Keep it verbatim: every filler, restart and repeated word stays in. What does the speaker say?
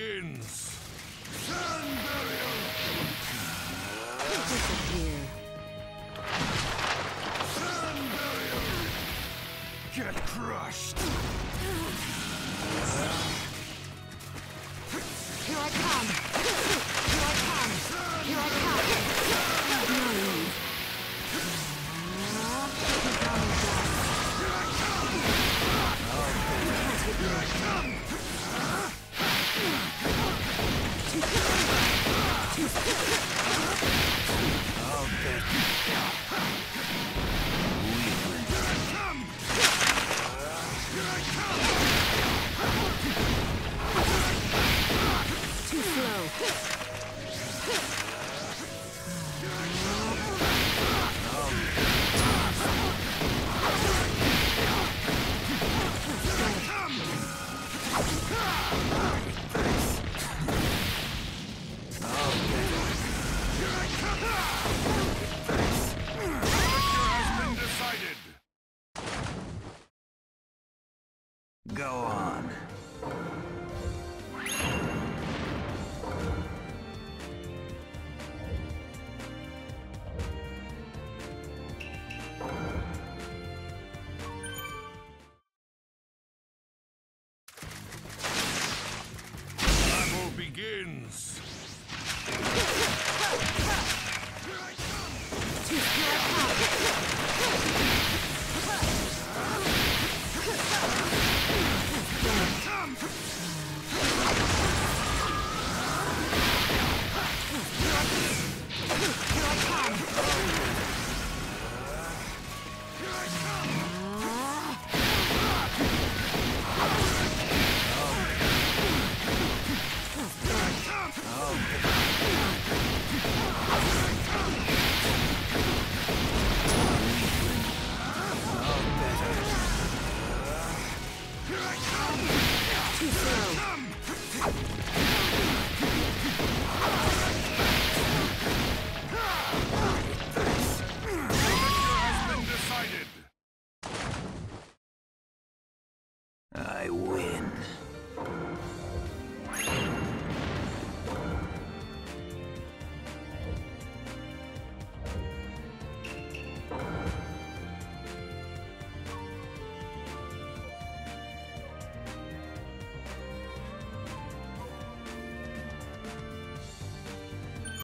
begins. Sand barrier. Disappear. Sand barrier. Get crushed. Here I come. Here I come. Here I come. No. Here I come. I'll bet. Here I come. Here I come. Too slow. Go on. Battle begins. Here I come!